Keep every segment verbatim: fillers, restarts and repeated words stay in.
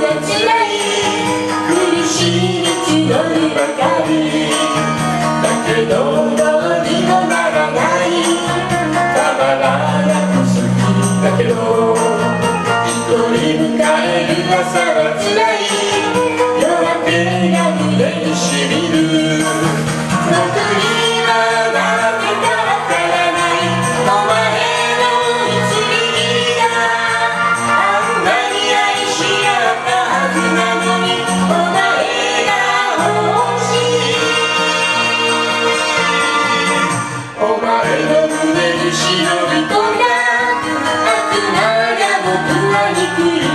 はつらい苦しみ募るばかりだけどどうにもならないたまらなく好きだけど一人迎える朝はつらい夜明けが胸にしみる僕にはなぜかわからないお前の一撃があんなに愛し合ったはずなのにお前が欲しいお前の胸に忍び込んだ悪魔が僕らに来る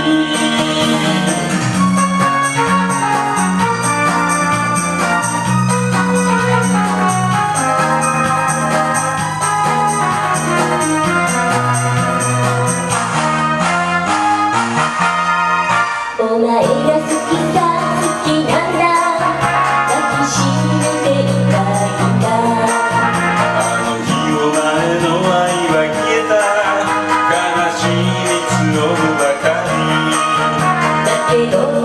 お前が好きさ好きなんだ抱きしめていたいんだあの日お前の愛は消えた悲しみ募るばかりだけど